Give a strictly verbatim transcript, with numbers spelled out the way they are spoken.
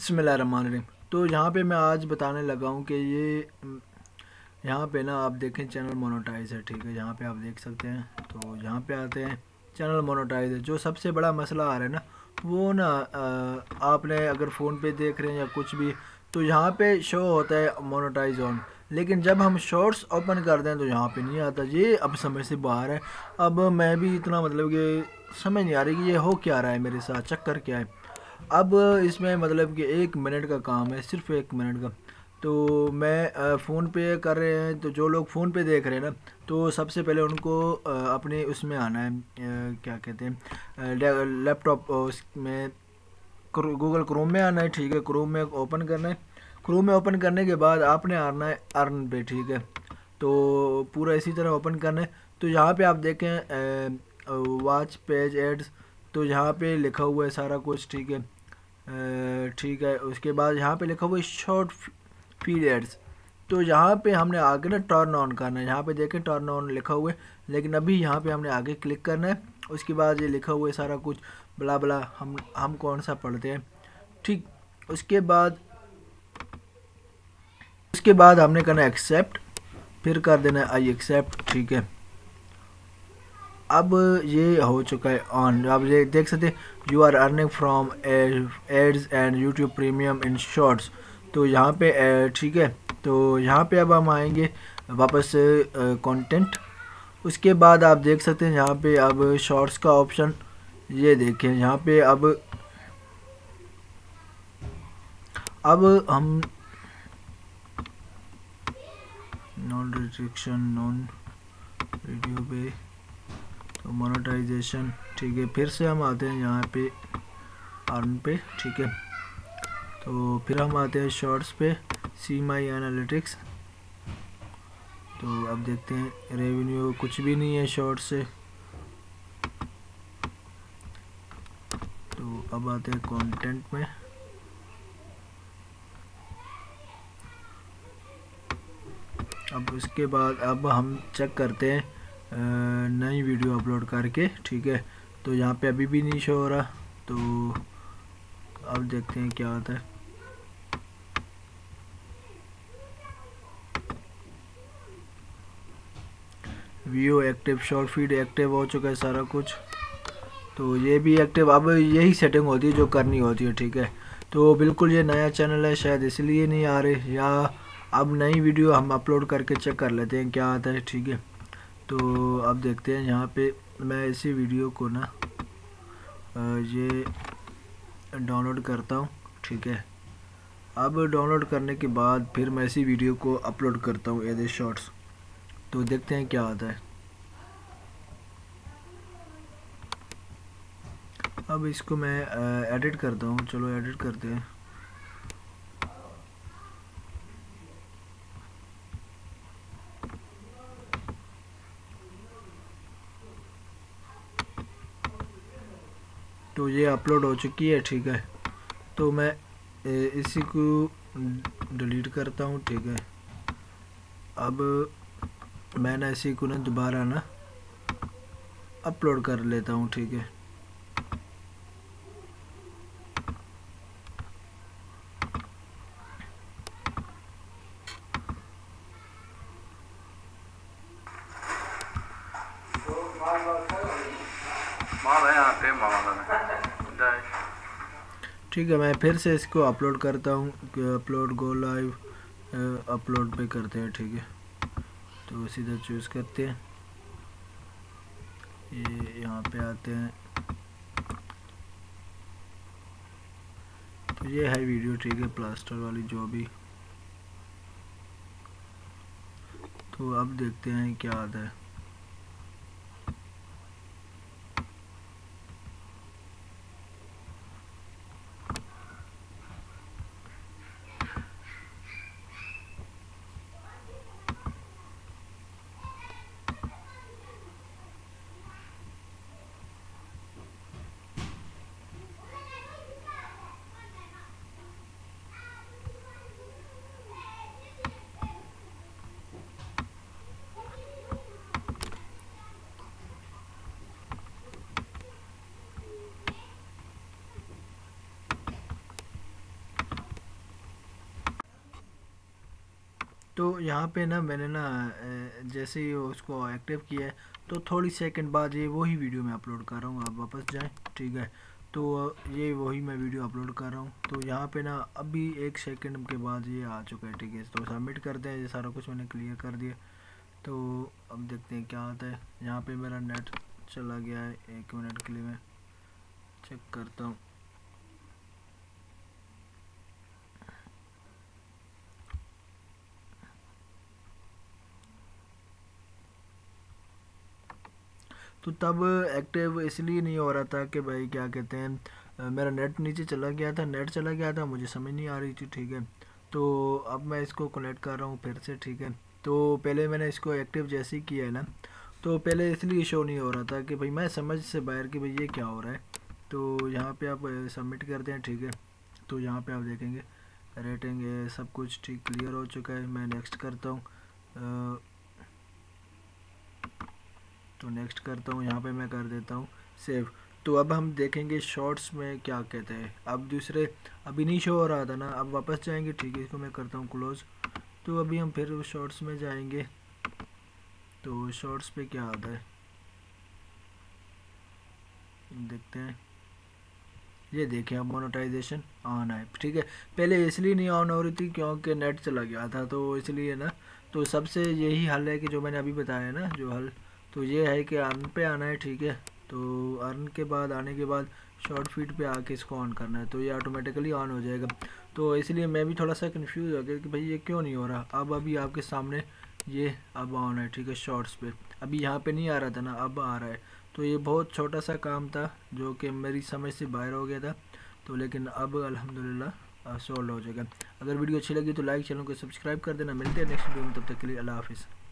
बिस्मिल्लाहिर्रहमानिर्रहीम। तो यहाँ पे मैं आज बताने लगा हूँ कि ये यहाँ पे ना आप देखें चैनल मोनेटाइज है, ठीक है। यहाँ पे आप देख सकते हैं। तो यहाँ पे आते हैं चैनल मोनेटाइज है। जो सबसे बड़ा मसला आ रहा है ना वो ना आ, आपने अगर फ़ोन पे देख रहे हैं या कुछ भी, तो यहाँ पे शो होता है मोनेटाइज ऑन, लेकिन जब हम शॉर्ट्स ओपन कर दें तो यहाँ पे नहीं आता। ये अब समझ से बाहर है। अब मैं भी इतना मतलब कि समझ नहीं आ रही कि ये हो क्या रहा है मेरे साथ, चक्कर क्या है। अब इसमें मतलब कि एक मिनट का काम है, सिर्फ एक मिनट का। तो मैं फ़ोन पे कर रहे हैं, तो जो लोग फ़ोन पे देख रहे हैं ना, तो सबसे पहले उनको अपने उसमें आना है, क्या कहते हैं, लैपटॉप उसमें गूगल क्रोम में आना है, ठीक है। क्रोम में ओपन करना है। क्रोम में ओपन करने के बाद आपने आना है अर्न पे, ठीक है। तो पूरा इसी तरह ओपन करना है। तो यहाँ पे आप देखें वॉच पेज एड्स, तो यहाँ पे लिखा हुआ है सारा कुछ, ठीक है, ठीक है। उसके बाद यहाँ पे लिखा हुआ है शॉर्ट फीड एड्स। तो यहाँ पे हमने आगे ना टर्न ऑन करना है। यहाँ पे देखें टर्न ऑन लिखा हुआ है, लेकिन अभी यहाँ पे हमने आगे क्लिक करना है। उसके बाद ये लिखा हुआ है सारा कुछ बला बला, हम हम कौन सा पढ़ते हैं, ठीक। उसके बाद उसके बाद हमने करना एक्सेप्ट, फिर कर देना आई एक्सेप्ट, ठीक है। अब ये हो चुका है ऑन। अब ये देख सकते हैं you are earning from ads and YouTube premium in shorts. तो यहाँ पे ठीक है। तो यहाँ पे अब हम आएंगे वापस से कंटेंट। उसके बाद आप देख सकते हैं यहाँ पे अब शॉर्ट्स का ऑप्शन, ये देखें यहाँ पे अब अब हम नॉन रिस्ट्रिक्शन नॉन वीडियो पे, तो मोनेटाइजेशन, ठीक है। फिर से हम आते हैं यहाँ पे अर्न पे, ठीक है। तो फिर हम आते हैं शॉर्ट्स पे, सी माई एनालिटिक्स। तो अब देखते हैं रेवेन्यू कुछ भी नहीं है शॉर्ट से। तो अब आते हैं कंटेंट में। अब उसके बाद अब हम चेक करते हैं नई वीडियो अपलोड करके, ठीक है। तो यहाँ पे अभी भी नहीं शो हो रहा। तो अब देखते हैं क्या होता है। View active, short feed active हो चुका है सारा कुछ। तो ये भी एक्टिव, अब यही सेटिंग होती है जो करनी होती है, ठीक है। तो बिल्कुल ये नया चैनल है, शायद इसलिए नहीं आ रहे, या अब नई वीडियो हम अपलोड करके चेक कर लेते हैं क्या आता है, ठीक है। तो अब देखते हैं यहाँ पे मैं इसी वीडियो को ना ये डाउनलोड करता हूँ, ठीक है। अब डाउनलोड करने के बाद फिर मैं इसी वीडियो को अपलोड करता हूँ एज ए शॉर्ट्स। तो देखते हैं क्या आता है। अब इसको मैं एडिट करता हूँ, चलो एडिट करते हैं। तो ये अपलोड हो चुकी है, ठीक है। तो मैं इसी को डिलीट करता हूँ, ठीक है। अब मैं ना इसी को ना दोबारा ना अपलोड कर लेता हूँ, ठीक है। ठीक है, मैं फिर से इसको अपलोड करता हूँ। अपलोड गो लाइव, अपलोड पे करते हैं, ठीक है। तो सीधा चूज़ करते हैं, ये यहाँ पे आते हैं। तो ये है वीडियो, ठीक है, प्लास्टर वाली जो भी। तो अब देखते हैं क्या आता है। तो यहाँ पे ना मैंने ना जैसे ही उसको एक्टिव किया है तो थोड़ी सेकंड बाद ये वही वीडियो मैं अपलोड कर रहा हूँ। आप वापस जाएं, ठीक है। तो ये वही मैं वीडियो अपलोड कर रहा हूँ। तो यहाँ पे ना अभी एक सेकंड के बाद ये आ चुका है, ठीक है। तो सबमिट करते हैं, ये सारा कुछ मैंने क्लियर कर दिया। तो अब देखते हैं क्या आता है। यहाँ पे मेरा नेट चला गया है, एक मिनट के लिए मैं चेक करता हूँ। तो तब एक्टिव इसलिए नहीं हो रहा था कि भाई क्या कहते हैं, मेरा नेट नीचे चला गया था, नेट चला गया था, मुझे समझ नहीं आ रही थी, ठीक है। तो अब मैं इसको कनेक्ट कर रहा हूँ फिर से, ठीक है। तो पहले मैंने इसको एक्टिव जैसे ही किया है ना, तो पहले इसलिए शो नहीं हो रहा था कि भाई मैं समझ से बाहर कि भाई ये क्या हो रहा है। तो यहाँ पे आप सबमिट करते हैं, ठीक है। तो यहाँ पे आप देखेंगे रेटिंग सब कुछ ठीक क्लियर हो चुका है। मैं नेक्स्ट करता हूँ, तो नेक्स्ट करता हूँ। यहाँ पे मैं कर देता हूँ सेव। तो अब हम देखेंगे शॉर्ट्स में क्या कहते हैं। अब दूसरे अभी नहीं शो हो रहा था ना, अब वापस जाएंगे, ठीक है। इसको मैं करता हूँ क्लोज। तो अभी हम फिर शॉर्ट्स में जाएंगे। तो शॉर्ट्स पे क्या आता है देखते हैं। ये देखें अब मोनेटाइजेशन ऑन है, ठीक है। पहले इसलिए नहीं ऑन हो रही थी क्योंकि नेट चला गया था, तो इसलिए ना। तो सबसे यही हल है कि जो मैंने अभी बताया ना, जो हल तो ये है कि अर्न पे आना है, ठीक है। तो अर्न के बाद आने के बाद शॉर्ट फीड पे आके इसको ऑन करना है, तो ये ऑटोमेटिकली ऑन हो जाएगा। तो इसलिए मैं भी थोड़ा सा कंफ्यूज हो गया कि भाई ये क्यों नहीं हो रहा। अब अभी आपके सामने ये अब ऑन है, ठीक है। शॉर्ट्स पे अभी यहाँ पे नहीं आ रहा था ना, अब आ रहा है। तो ये बहुत छोटा सा काम था जो कि मेरी समझ से बाहर हो गया था, तो लेकिन अब अल्हम्दुलिल्लाह सॉल्व हो जाएगा। अगर वीडियो अच्छी लगी तो लाइक, चैनल को सब्सक्राइब कर देना। मिलते हैं नेक्स्ट वीडियो में, तब तक के लिए अल्लाह हाफिज़।